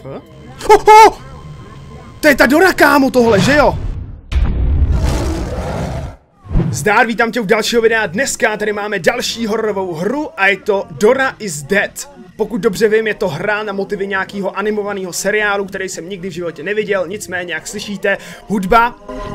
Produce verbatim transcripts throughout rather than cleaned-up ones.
Ho, ho! To je ta Dora, kámo, tohle, že jo? Zdár, vítám tě u dalšího videa. Dneska tady máme další hororovou hru a je to Dora is Dead. Pokud dobře vím, je to hra na motivy nějakého animovaného seriálu, který jsem nikdy v životě neviděl, nicméně, jak slyšíte, hudba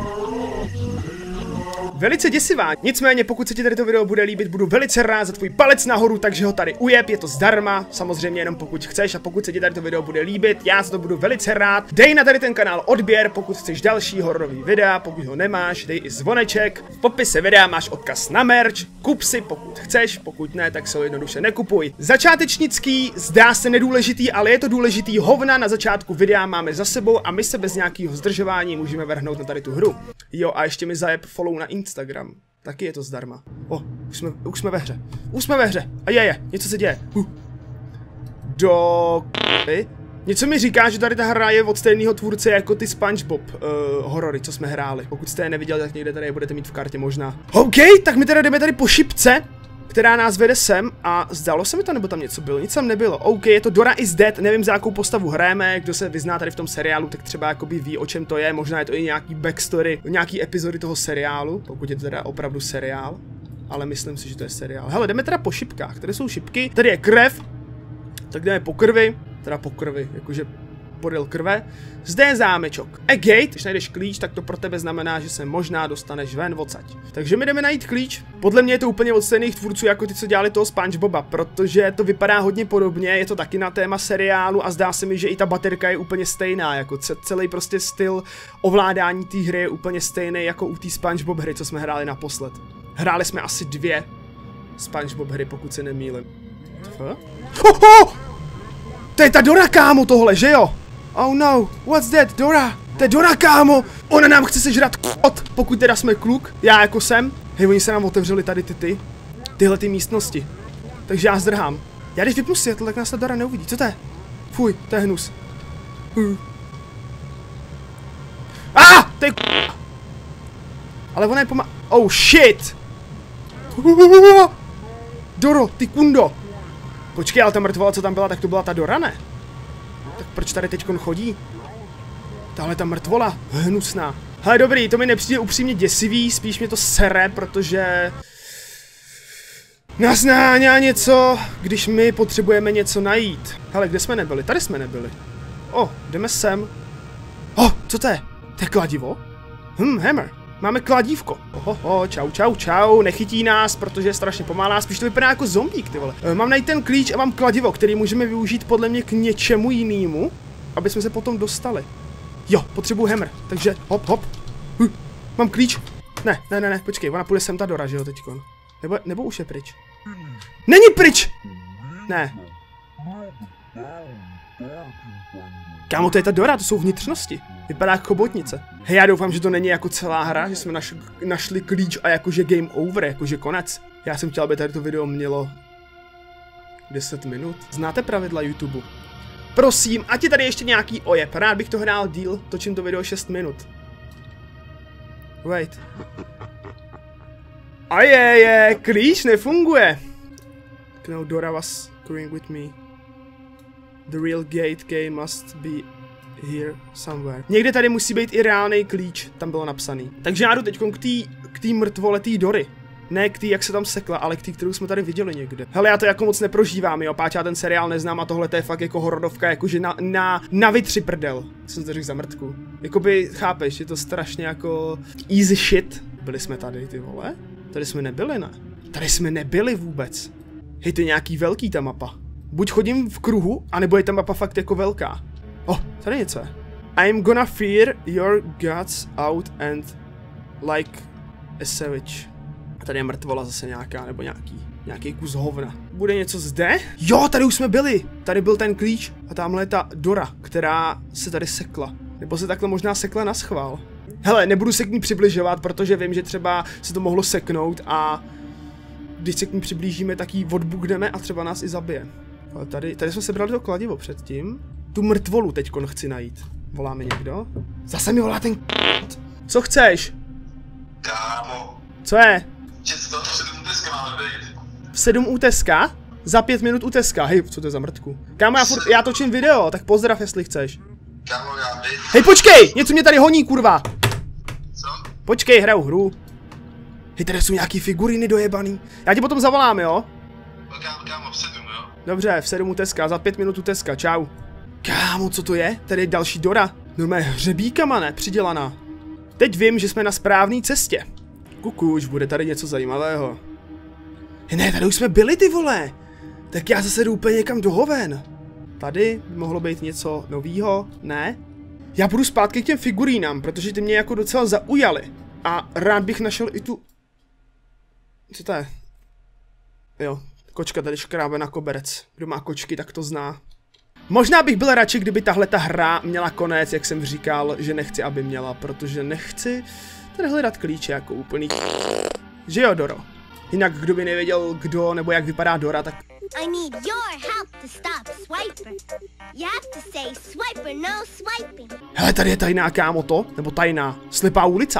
velice děsivá. Nicméně, pokud se ti tady to video bude líbit, budu velice rád za tvůj palec nahoru, takže ho tady ujeb, je to zdarma, samozřejmě jenom pokud chceš, a pokud se ti tady to video bude líbit, já za to budu velice rád. Dej na tady ten kanál odběr, pokud chceš další hororový videa, pokud ho nemáš, dej i zvoneček. V popise videa máš odkaz na merch, kup si, pokud chceš, pokud ne, tak se ho jednoduše nekupuj. Začátečnický, zdá se nedůležitý, ale je to důležitý, hovna na začátku videa máme za sebou a my se bez nějakého zdržování můžeme vrhnout na tady tu hru. Jo, a ještě mi zajeb follow na Instagram. Taky je to zdarma. O, už jsme, už jsme ve hře. Už jsme ve hře. A je, je, něco se děje. Uh. Do... Něco mi říká, že tady ta hra je od stejného tvůrce jako ty SpongeBob uh, horory, co jsme hráli. Pokud jste je neviděli, tak někde tady je budete mít v kartě možná. OK, tak my teda jdeme tady po šipce, která nás vede sem, a zdalo se mi to, nebo tam něco bylo? Nic tam nebylo. OK, je to Dora is Dead, nevím, za jakou postavu hrajeme, kdo se vyzná tady v tom seriálu, tak třeba jakoby ví, o čem to je, možná je to i nějaký backstory, nějaký epizody toho seriálu, pokud je to teda opravdu seriál, ale myslím si, že to je seriál. Hele, jdeme teda po šipkách, tady jsou šipky, tady je krev, tak jdeme po krvi, teda po krvi, jakože podél krve. Zde je zámečok. A gate, když najdeš klíč, tak to pro tebe znamená, že se možná dostaneš ven odsaď. Takže my jdeme najít klíč. Podle mě je to úplně od stejných tvůrců jako ty, co dělali toho SpongeBoba, protože to vypadá hodně podobně, je to taky na téma seriálu a zdá se mi, že i ta baterka je úplně stejná, jako celý prostě styl ovládání té hry je úplně stejný jako u té SpongeBob hry, co jsme hráli naposled. Hráli jsme asi dvě SpongeBob hry, pokud se nemýlím. Ho, ho! To je ta Dora, kámo, tohle, že jo? Oh no, what's that, Dora? To je Dora, kámo! Ona nám chce sežrat kot, pokud teda jsme kluk, já jako jsem. Hej, oni se nám otevřeli tady ty ty, tyhle ty místnosti. Takže já zdrhám. Já když vypnu světlo, tak nás ta Dora neuvidí, co to je? Fuj, to je hnus. Uh. Ah, to je k... Ale ona je pomá... Oh shit! Uh, Doro, ty kundo! Počkej, ale ta mrtvola, co tam byla, tak to byla ta Dora, ne? Tak proč tady teďkon chodí? Tahle ta mrtvola, hnusná. Hele, dobrý, to mi nepřijde upřímně děsivý, spíš mě to sere, protože... nás naháňá něco, když my potřebujeme něco najít. Hele, kde jsme nebyli? Tady jsme nebyli. O, jdeme sem. O, co to je? To je kladivo? Hm, hammer. Máme kladívko. Ohoho, čau, čau, čau, nechytí nás, protože je strašně pomalá, spíš to vypadá jako zombík, ty vole. E, mám najít ten klíč a mám kladivo, který můžeme využít podle mě k něčemu jinému, aby jsme se potom dostali. Jo, potřebuji hammer, takže hop, hop. Hm, mám klíč. Ne, ne, ne, ne, počkej, ona půjde sem ta Dora, že jo, teďkon. Nebo, nebo už je pryč. Není pryč! Ne. Kámo, to je ta Dora, to jsou vnitřnosti. Vypadá jako chobotnice. Hej, já doufám, že to není jako celá hra, že jsme naš, našli klíč a jakože game over, jakože konec. Já jsem chtěl, aby tady to video mělo deset minut. Znáte pravidla YouTube? Prosím, ať je tady ještě nějaký ojeb. Rád bych to hrál díl, točím to video šest minut. Wait. A je, je, klíč nefunguje. No, Dora was screwing with me. The real gate key must be here somewhere. Někde tady musí být i reálný klíč, tam bylo napsaný. Takže já jdu teď k té k té mrtvole té Dory. Ne k té, jak se tam sekla, ale k té, kterou jsme tady viděli někde. Hele, já to jako moc neprožívám, jo, páč, já ten seriál neznám a tohle to je fakt jako hororovka, jakože na, na, na vytři prdel. Co jsem to řekl za mrtku? Jakoby, chápeš, je to strašně jako easy shit. Byli jsme tady, ty vole? Tady jsme nebyli, ne? Tady jsme nebyli vůbec. Hej, to je nějaký velký ta mapa. Buď chodím v kruhu, anebo je ta mapa fakt jako velká. Oh, tady něco je. I'm gonna fear your guts out and like a savage. A tady je mrtvola zase nějaká, nebo nějaký, nějaký kus hovna. Bude něco zde? Jo, tady už jsme byli. Tady byl ten klíč a tamhle je ta Dora, která se tady sekla. Nebo se takhle možná sekla na schvál. Hele, nebudu se k ní přibližovat, protože vím, že třeba se to mohlo seknout a když se k ní přiblížíme, tak ji odbukneme a třeba nás i zabije. Ale tady, tady jsme se brali to kladivo předtím. Tu mrtvolu teďkon chci najít. Volá mi někdo? Zase mi volá ten k***. Co chceš? Kámo. Co je? Često, v sedm úteska máme být. V sedm úteska? Za pět minut u Teska. Hej, co to je za mrtku? Kámo, já, furt, já točím video, tak pozdrav, jestli chceš. Kámo, já bych... Hej, počkej! Něco mě tady honí, kurva! Co? Počkej, hraju hru. Hej, tady jsou nějaký figuríny dojebaný. Já ti potom zavolám, jo? No kámo, kámo, v sedm, jo? Dobře, v sedm u Teska, za pět minut u Teska, čau. Kámo, co to je? Tady je další Dora. Normálně hřebíkama, ne? Přidělaná. Teď vím, že jsme na správné cestě. Kuku, už bude tady něco zajímavého. Hej, ne, tady už jsme byli, ty vole. Tak já zase jdu úplně někam do hoven. Tady by mohlo být něco novýho, ne? Já půjdu zpátky k těm figurínám, protože ty mě jako docela zaujaly. A rád bych našel i tu... Co to je? Jo, kočka tady škrábe na koberec. Kdo má kočky, tak to zná. Možná bych byl radši, kdyby tahle ta hra měla konec, jak jsem říkal, že nechci, aby měla, protože nechci tady hledat klíče jako úplný... Že jo, Doro? Jinak, kdo by nevěděl, kdo nebo jak vypadá Dora, tak... I need your help to stop Swiper. You have to say Swiper, no swiping. Hele, tady je tajná, kámo, to? Nebo tajná? Slepá ulice.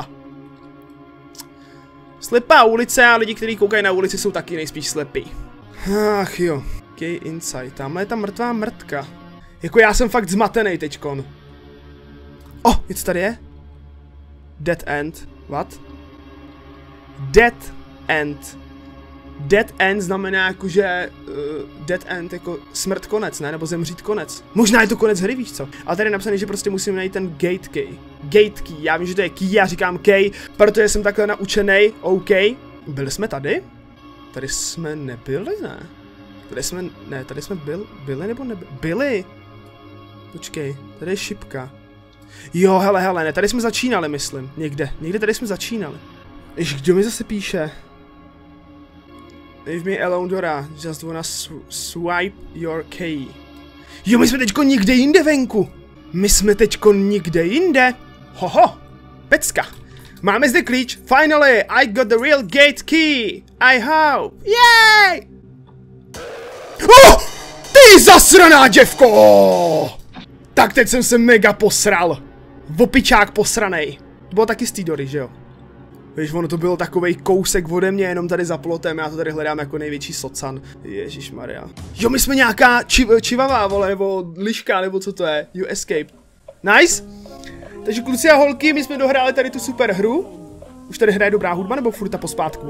Slepá ulice a lidi, kteří koukají na ulici, jsou taky nejspíš slepí. Ach jo. OK, inside. Tamhle je ta mrtvá mrtka. Jako já jsem fakt zmatený teďkon. O, oh, něco tady je? Dead end. What? Dead end. Dead end znamená jakože uh, dead end jako smrt konec, ne? Nebo zemřít konec. Možná je to konec hry, víš co? A tady je napsaný, že prostě musím najít ten gate key. Gate key, já vím, že to je key, já říkám key, protože jsem takhle naučený, OK. Byli jsme tady? Tady jsme nebyli, ne? Tady jsme, ne, tady jsme byl, byli nebo nebyli? Byli! Počkej, tady je šipka. Jo, hele, hele, ne, tady jsme začínali, myslím. Někde, někde tady jsme začínali. Jež, kdo mi zase píše? Leave me alone, Dora. Just wanna swipe your key. Jo, my jsme teďko nikde jinde venku. My jsme teďko nikde jinde. Hoho. Pecka. Máme zde klíč. Finally, I got the real gate key. I hope. Yay! Oh! Ty zasraná děvko! Tak teď jsem se mega posral. Vopičák posranej. To bylo taky z té Dory, že jo? Víš, ono to byl takovej kousek ode mě, jenom tady za plotem, já to tady hledám jako největší socan. Ježišmarja. Jo, my jsme nějaká či čivavá, vole, nebo liška, nebo co to je. You escape. Nice. Takže kluci a holky, my jsme dohráli tady tu super hru. Už tady hraje dobrá hudba, nebo furt ta pospátku?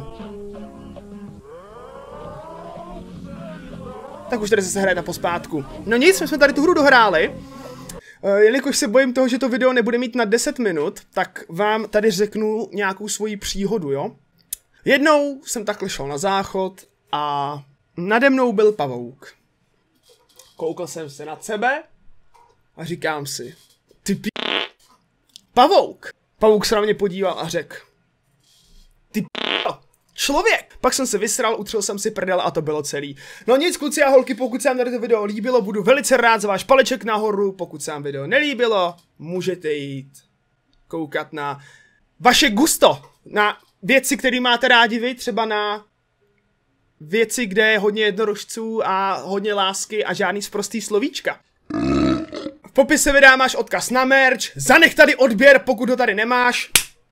Tak už tady zase hraje ta pospátku. No nic, my jsme tady tu hru dohráli. Uh, jelikož se bojím toho, že to video nebude mít na deset minut, tak vám tady řeknu nějakou svoji příhodu, jo? Jednou jsem takhle šel na záchod a nade mnou byl pavouk. Koukal jsem se nad sebe a říkám si, ty p***, pavouk! Pavouk se na mě podíval a řekl, ty p***, člověk! Pak jsem se vysral, utřel jsem si prdel a to bylo celý. No nic, kluci a holky, pokud se vám tady to video líbilo, budu velice rád za váš paleček nahoru. Pokud se vám video nelíbilo, můžete jít koukat na vaše gusto. Na věci, které máte rádi vy, třeba na věci, kde je hodně jednorožců a hodně lásky a žádný sprostý slovíčka. V popise videa máš odkaz na merch, zanech tady odběr, pokud ho tady nemáš.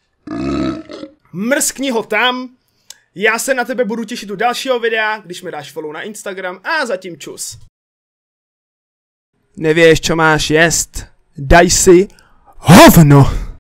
Mrskni ho tam. Já se na tebe budu těšit u dalšího videa, když mi dáš follow na Instagram a zatím čus. Nevíš, co máš jest? Daj si hovno!